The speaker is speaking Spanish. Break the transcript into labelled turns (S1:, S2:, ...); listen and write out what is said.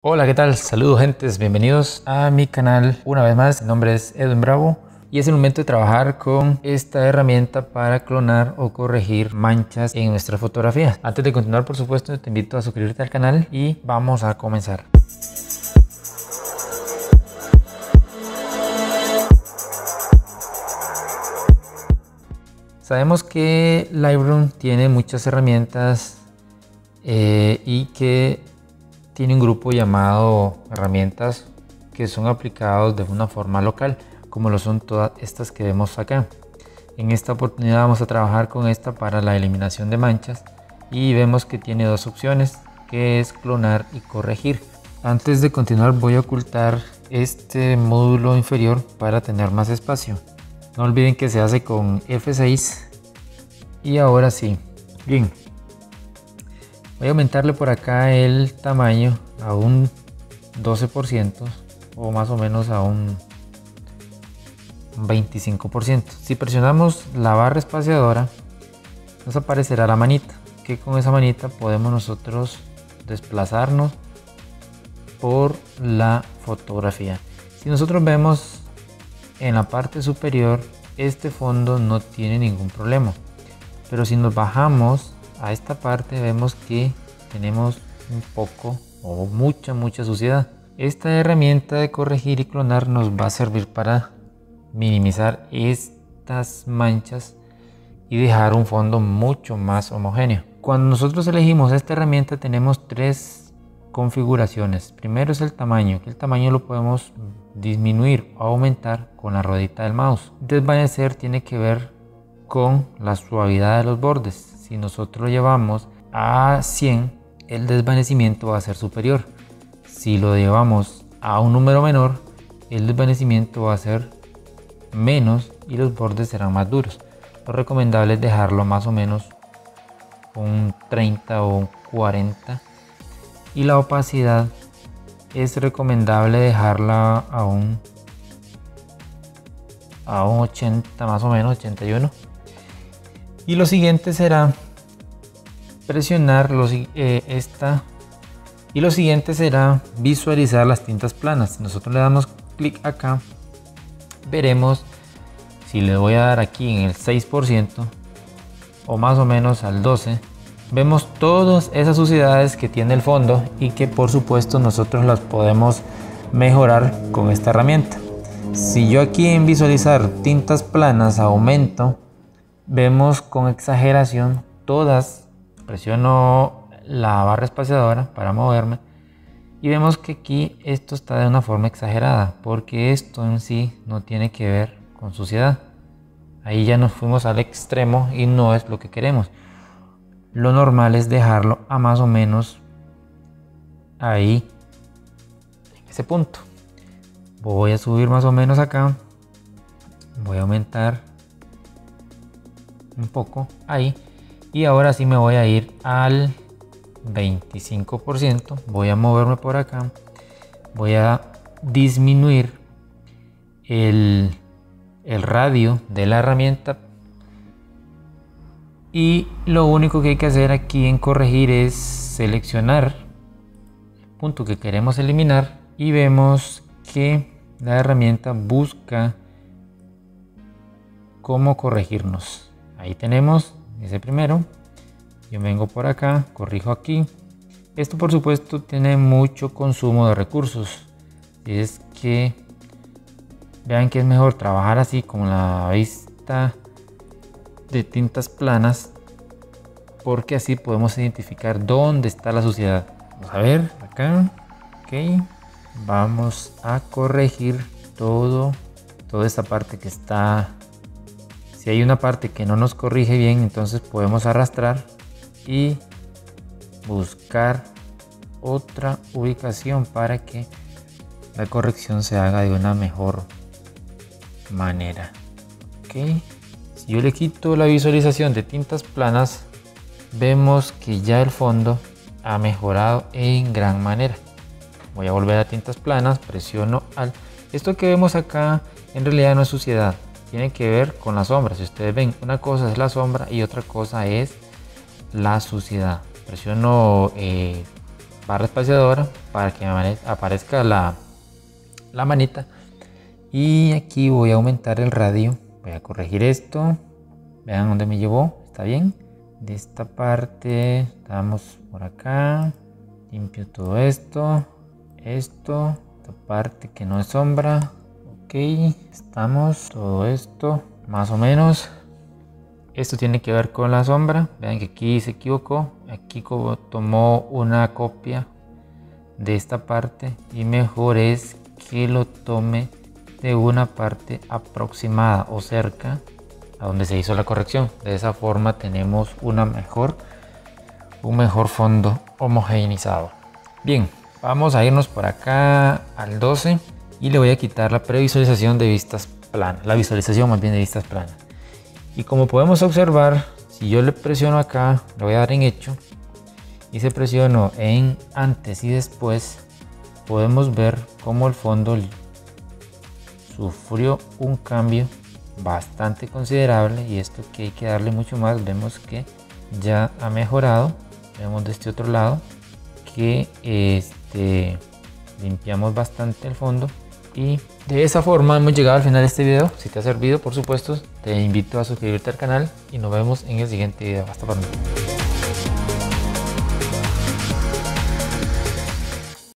S1: Hola, ¿qué tal? Saludos gentes, bienvenidos a mi canal una vez más. Mi nombre es Edwin Bravo y es el momento de trabajar con esta herramienta para clonar o corregir manchas en nuestra fotografía. Antes de continuar, por supuesto, te invito a suscribirte al canal y vamos a comenzar. Sabemos que Lightroom tiene muchas herramientas y que tiene un grupo llamado herramientas que son aplicados de una forma local, como lo son todas estas que vemos acá. En esta oportunidad vamos a trabajar con esta para la eliminación de manchas y vemos que tiene dos opciones, que es clonar y corregir. Antes de continuar voy a ocultar este módulo inferior para tener más espacio. No olviden que se hace con F6 y ahora sí, bien. Voy a aumentarle por acá el tamaño a un 12% o más o menos a un 25%. Si presionamos la barra espaciadora nos aparecerá la manita, que con esa manita podemos nosotros desplazarnos por la fotografía. Si nosotros vemos en la parte superior, este fondo no tiene ningún problema, pero si nos bajamos a esta parte vemos que tenemos un poco o mucha suciedad. Esta herramienta de corregir y clonar nos va a servir para minimizar estas manchas y dejar un fondo mucho más homogéneo. Cuando nosotros elegimos esta herramienta tenemos tres configuraciones. Primero es el tamaño, que el tamaño lo podemos disminuir o aumentar con la ruedita del mouse. Desvanecer tiene que ver con la suavidad de los bordes. Si nosotros lo llevamos a 100, el desvanecimiento va a ser superior. Si lo llevamos a un número menor, el desvanecimiento va a ser menos y los bordes serán más duros. Lo recomendable es dejarlo más o menos un 30 o un 40. Y la opacidad es recomendable dejarla a un 80, más o menos 81. Y lo siguiente será presionar y lo siguiente será visualizar las tintas planas. Si nosotros le damos clic acá, veremos, si le voy a dar aquí en el 6% o más o menos al 12%, vemos todas esas suciedades que tiene el fondo y que por supuesto nosotros las podemos mejorar con esta herramienta. Si yo aquí en visualizar tintas planas aumento, vemos con exageración todas, presiono la barra espaciadora para moverme y vemos que aquí esto está de una forma exagerada, porque esto en sí no tiene que ver con suciedad. Ahí ya nos fuimos al extremo y no es lo que queremos. Lo normal es dejarlo a más o menos ahí, en ese punto. Voy a subir más o menos acá, voy a aumentar un poco ahí y ahora sí me voy a ir al 25%. Voy a moverme por acá, voy a disminuir el radio de la herramienta y lo único que hay que hacer aquí en corregir es seleccionar el punto que queremos eliminar y vemos que la herramienta busca cómo corregirnos. Ahí tenemos ese primero. Yo vengo por acá, corrijo aquí. Esto por supuesto tiene mucho consumo de recursos. Es que vean que es mejor trabajar así con la vista de tintas planas, porque así podemos identificar dónde está la suciedad. Vamos a ver acá. Ok. Vamos a corregir toda esta parte que está. Si hay una parte que no nos corrige bien, entonces podemos arrastrar y buscar otra ubicación para que la corrección se haga de una mejor manera. Ok. Si yo le quito la visualización de tintas planas, vemos que ya el fondo ha mejorado en gran manera. Voy a volver a tintas planas, presiono al. Esto que vemos acá en realidad no es suciedad. Tiene que ver con la sombra. Si ustedes ven, una cosa es la sombra y otra cosa es la suciedad. Presiono barra espaciadora para que me aparezca la manita. Y aquí voy a aumentar el radio, voy a corregir esto, vean dónde me llevó, está bien. De esta parte damos por acá, limpio todo esto, esta parte que no es sombra, ok, estamos, todo esto más o menos. Esto tiene que ver con la sombra, vean que aquí se equivocó, aquí tomó una copia de esta parte y mejor es que lo tome de una parte aproximada o cerca a donde se hizo la corrección. De esa forma tenemos un mejor fondo homogeneizado. Bien, vamos a irnos por acá al 12 y le voy a quitar la previsualización de vistas planas, la visualización más bien de vistas planas. Y como podemos observar, si yo le presiono acá, le voy a dar en hecho y se presiono en antes y después, podemos ver cómo el fondo sufrió un cambio bastante considerable, y esto que hay que darle mucho más, vemos que ya ha mejorado. Vemos de este otro lado que limpiamos bastante el fondo, y de esa forma hemos llegado al final de este video. Si te ha servido, por supuesto, te invito a suscribirte al canal y nos vemos en el siguiente video. Hasta pronto.